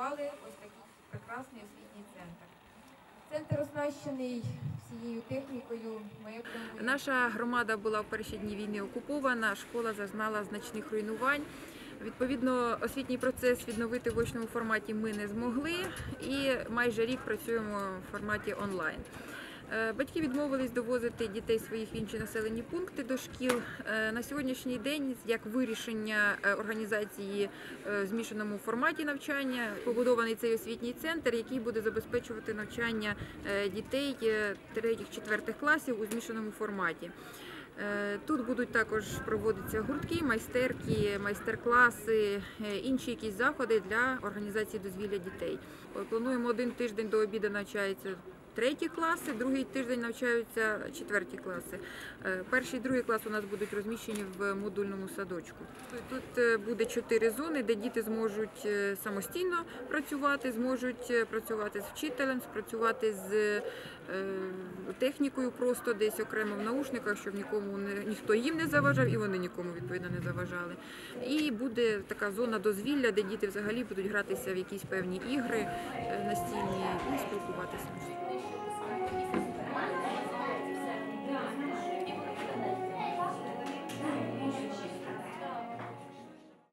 побудували ось такий прекрасний освітній центр. Центр оснащений всією технікою. Наша громада була в перші дні війни окупована, школа зазнала значних руйнувань. Відповідно, освітній процес відновити в очному форматі ми не змогли і майже рік працюємо в форматі онлайн. Батьки відмовились довозити дітей своїх в інші населені пункти до шкіл. На сьогоднішній день, як вирішення організації в змішаному форматі навчання, побудований цей освітній центр, який буде забезпечувати навчання дітей 3-4 класів у змішаному форматі. Тут будуть також проводитися гуртки, майстерки, майстер-класи, інші якісь заходи для організації дозвілля дітей. Плануємо один тиждень до обіду навчаються 3 класи, другий тиждень навчаються 4 класи. Перший і другий клас у нас будуть розміщені в модульному садочку. Тут буде 4 зони, де діти зможуть самостійно працювати, зможуть працювати з вчителем, працювати з технікою просто десь окремо в наушниках, щоб ніхто їм не заважав і вони нікому відповідно не заважали. І буде така зона дозвілля, де діти взагалі будуть гратися в якісь певні ігри настільні і спілкуватися.